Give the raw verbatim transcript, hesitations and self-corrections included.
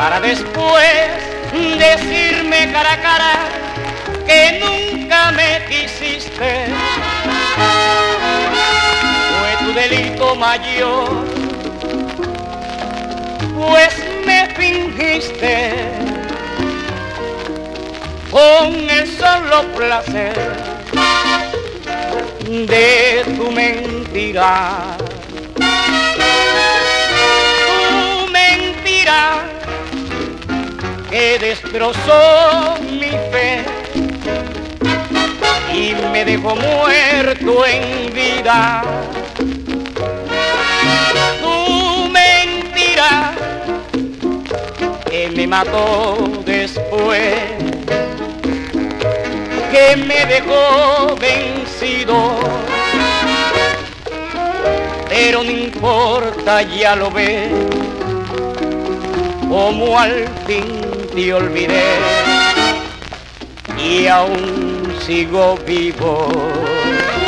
para después decirme cara a cara que nunca me quisiste. Fue tu delito mayor, pues me fingiste con el solo placer de tu mentira. Tu mentira que destrozó mi fe y me dejó muerto en vida. Tu mentira que me mató después, que me dejó vencido. Pero no importa, ya lo ves, como al fin te olvidé y aún sigo vivo.